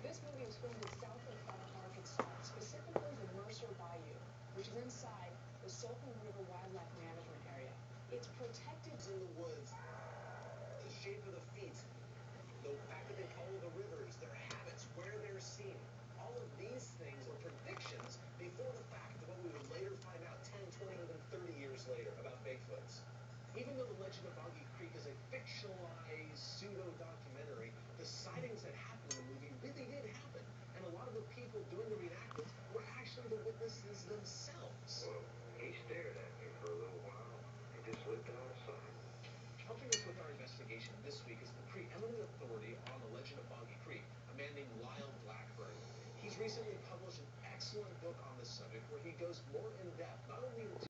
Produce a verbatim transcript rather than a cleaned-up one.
This movie was filmed in south of uh, Arkansas, specifically the Mercer Bayou, which is inside the Solcomb River Wildlife Management Area. It's protected in the woods, the shape of the feet, the fact that they follow the rivers, their habits, where they're seen. All of these things are predictions before the fact of what we would later find out ten, twenty, even thirty years later about Bigfoots. Even though The Legend of Boggy Creek is a fictionalized pseudo-documentary, the sightings that happened in the movie really did happen. And a lot of the people doing the reenactments were actually the witnesses themselves. Well, he stared at me for a little while. He just looked out of sight. Helping us with our investigation this week is the preeminent authority on The Legend of Boggy Creek, a man named Lyle Blackburn. He's recently published an excellent book on this subject where he goes more in depth, not only into